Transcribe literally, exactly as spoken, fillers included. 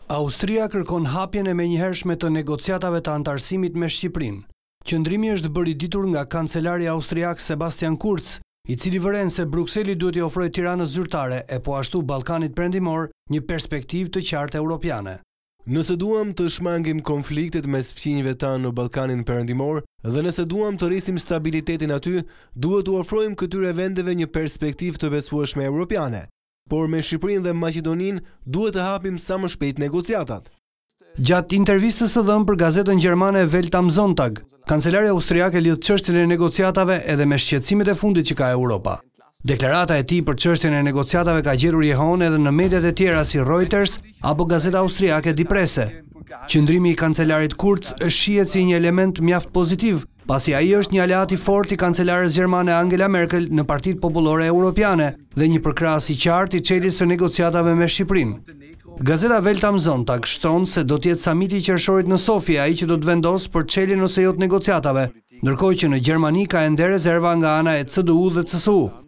Austria kërkon hapjen e menjëhershme të negociatave të antarësimit me Shqipërinë. Qëndrimi është bërë i ditur nga kancelari austriak Sebastian Kurz, i cili vëren se Brukseli duhet i ofrojë Tiranës zyrtare e po ashtu Ballkanit Perëndimor një perspektivë të qartë europiane. Nëse duam të shmangim konfliktet mes fqinjve tanë në Ballkanin Perëndimor dhe nëse duam të rrisim stabilitetin aty, duhet të ofrojmë këtyre vendeve një perspektivë të besueshme europiane. Por me Shqipërinë dhe Maqedoninë duhet të hapim sa më shpejt negociatat. Gjatë intervistës së dhënë për gazetën gjermane Welt am Sonntag, kancelari austriak e lidh çështjen e negociatave edhe me shqetësimet e fundit që ka Europa. Deklarata e tij për çështjen e negociatave ka gjetur jehon edhe në mediat e tjera si Reuters apo gazeta austriake Die Presse. Qëndrimi i kancelarit Kurz është shihet si një element mjaft pozitiv, pasi ai është një aleat i fortë i kancelares gjermane Angela Merkel në Partitë Popullore Europiane dhe një përkrahas i qartë i çeljes së negociatave me Shqipërinë. Gazeta Welt am Sonntag shton se do të jetë samiti i qershorit në Sofi ai që do të vendosë për çeljen ose jo të negociatave, ndërkohë që në Gjermani ka ende rezerva nga ana e C D U dhe C S U.